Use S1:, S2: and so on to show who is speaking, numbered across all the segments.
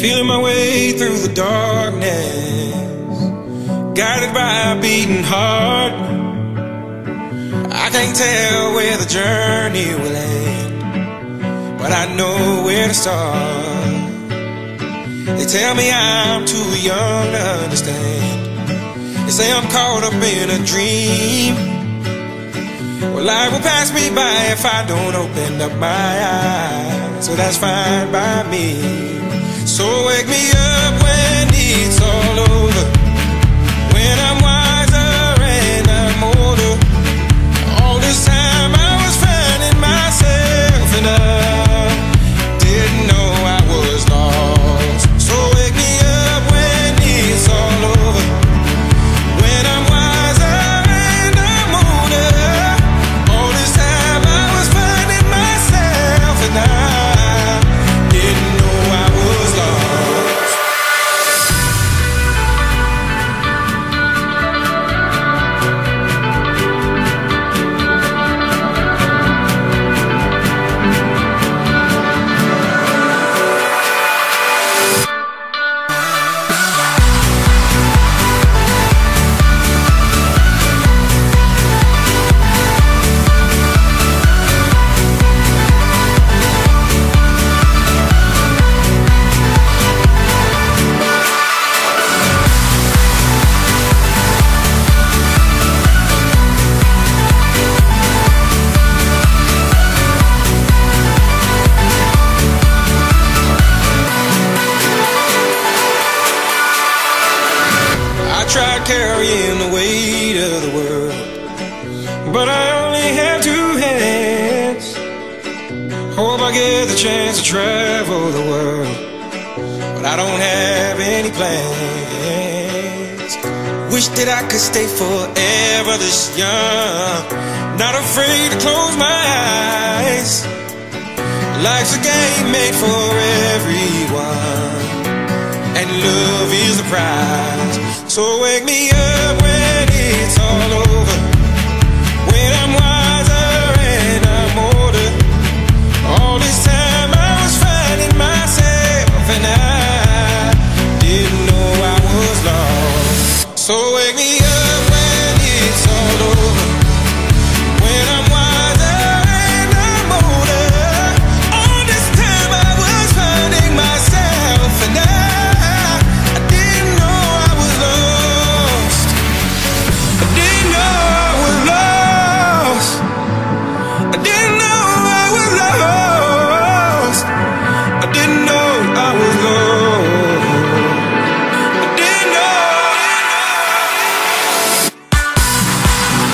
S1: Feeling my way through the darkness, guided by a beating heart. I can't tell where the journey will end, but I know where to start. They tell me I'm too young to understand. They say I'm caught up in a dream. Well, life will pass me by if I don't open up my eyes, so that's fine by me. So wake me up when it's all over, when I'm wiser and I'm older. All this time I was finding myself and I didn't know I was lost. So wake me up when it's all over, when I'm wiser and I'm older. All this time I was finding myself and I didn't know I was lost. I tried carrying the weight of the world, but I only have two hands. Hope I get the chance to travel the world, but I don't have any plans. Wish that I could stay forever this young, not afraid to close my eyes. Life's a game made for everyone, and love is the prize. So wake me up when it's all over, when I'm wiser and I'm older. All this time I was finding myself and I didn't know I was lost. So wake me up when it's all over, when I'm wiser and I'm older. All this time I was finding myself and I didn't know I was lost. I didn't know I was lost. I didn't know I was lost. I didn't know I was lost. I didn't know.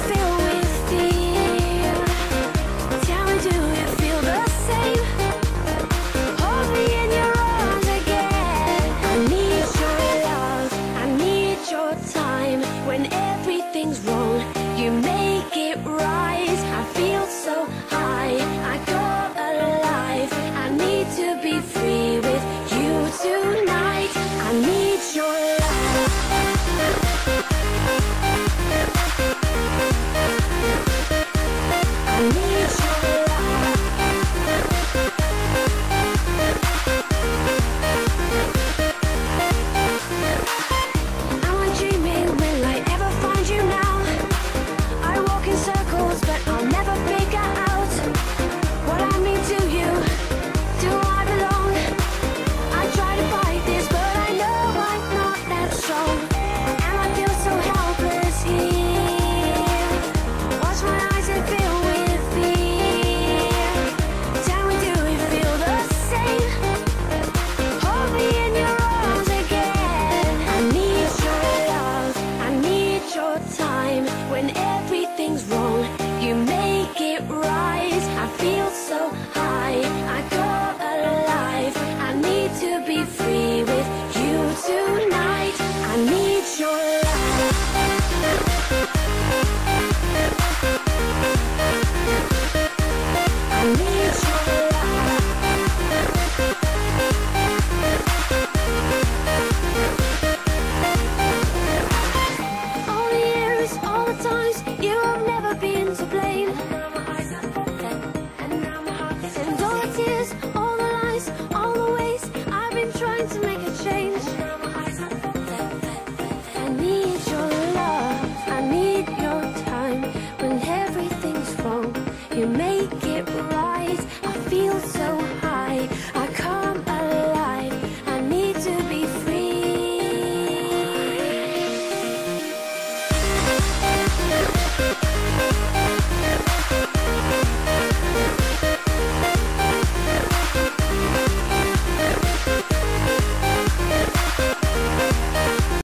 S2: feel